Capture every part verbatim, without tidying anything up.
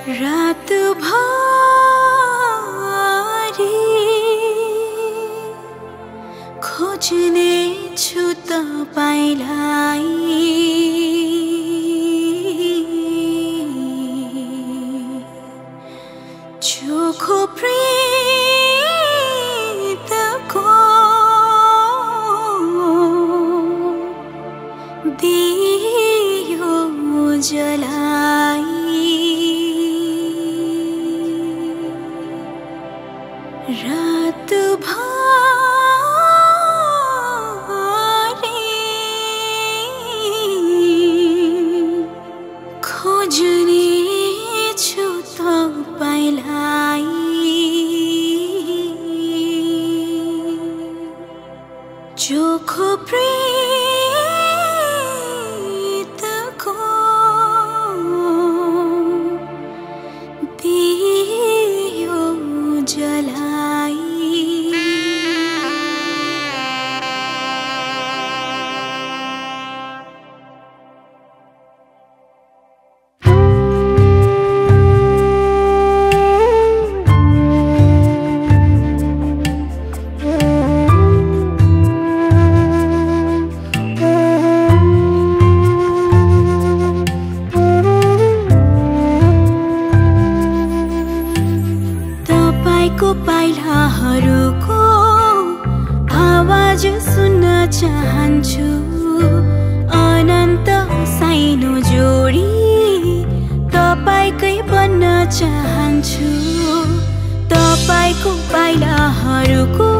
रातभरि खोज्ने छु तपाईलाई चोखो प्रीतको दियो जलाई रातभरि खोज्ने छु तपाईलाई चोखो प्रीतको दियो जलाई को पाइलाहरूको आवाज सुन्न चाहन्छु अनन्त साइनो जोडी तपाईकै बन्न चाहन्छु तपाईको पाइलाहरूको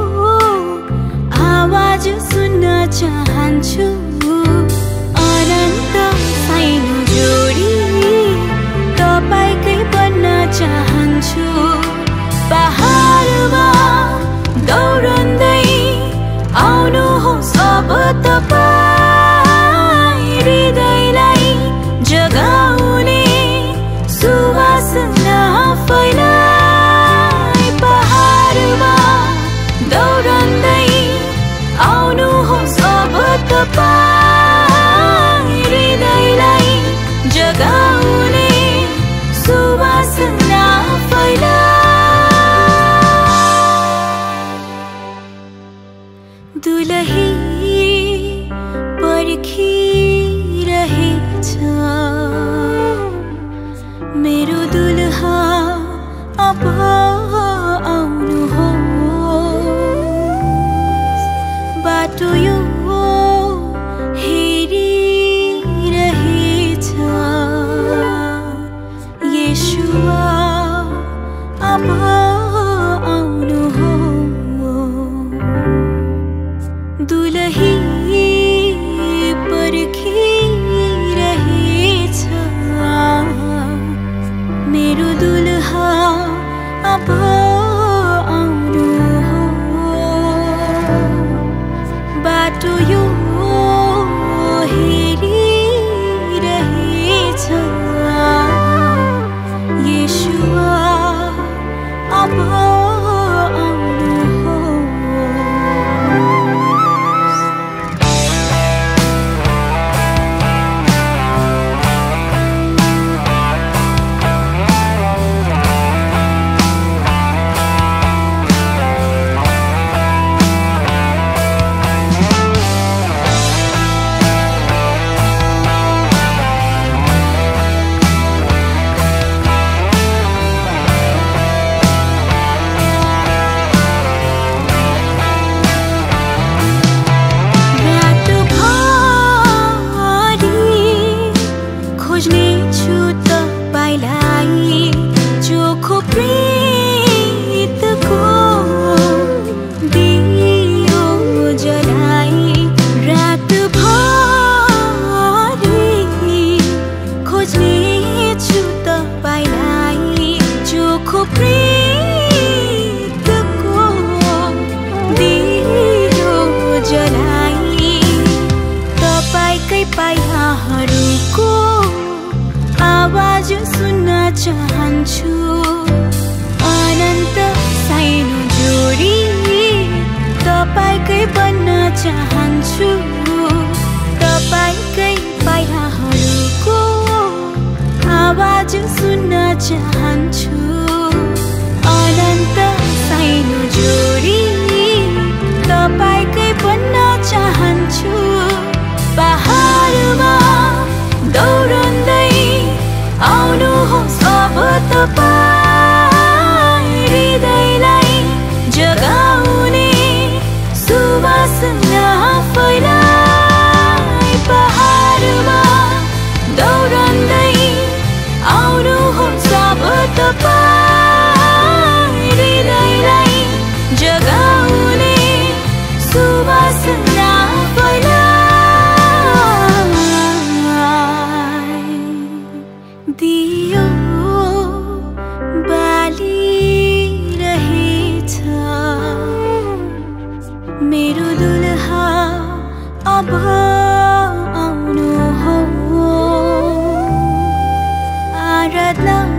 आवाज सुन्न चाहन्छु अनन्त साइनो जोडी तपाईकै बन्न चाहन्छु पहाडमा दौडन्दै आउनुहोस् अब तपाईँ हृदयलाई जगाउने सुवासना फैलाइ पहाडमा दौडन्दै आउनुहोस् अब तपाईँ हृदयलाई जगाउने सुवासना फैलाइ दुलही पर्खिरहेछ मेरो दुलहा अब आउनुहोस् बाटो यो हेरिरहेछ येशुवा अब दुलही पर्खिरहेछ मेरो दुलहा अब आउनुहोस् बाटो यो हेरिरहेछ येशुवा अब पाइलाहरूको आवाज सुन्न चाहन्छु अनन्त साइनो जोडी तपाईकै बन्न चाहन्छु तपाईकै पाइलाहरूको आवाज सुन्न चाहन्छु अनन्त साइनो जोडी तपाईकै बन्न चाहन्छु पहाडमा दौडन्दै आउनुहोस् अब तपाईँ हृदयलाई जगाउने सुवासना फैलाइ पहाडमा दौडन्दै आउनुहोस् अब तपाईँ हृदयलाई जगाउने सुवासना फैलाइ दियो बालिरहेछ मेरो दुलहा अब आउनु हो आराधना